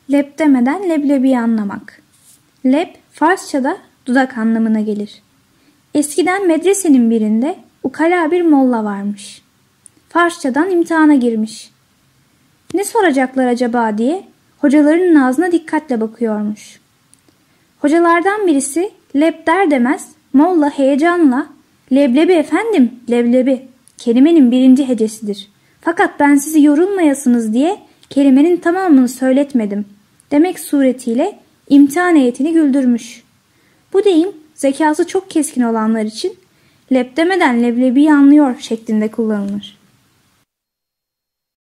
Leb demeden leblebiyi anlamak. Leb, Farsçada dudak anlamına gelir. Eskiden medresenin birinde ukala bir molla varmış. Farsçadan imtihana girmiş. Ne soracaklar acaba diye hocalarının ağzına dikkatle bakıyormuş. Hocalardan birisi leb der demez molla heyecanla "Leblebi efendim, leblebi. Kelimenin birinci hecesidir. Fakat ben sizi yorulmayasınız diye kelimenin tamamını söyletmedim" demek suretiyle imtihan heyetini güldürmüş. Bu deyim zekası çok keskin olanlar için leb demeden leblebiyi anlıyor şeklinde kullanılır.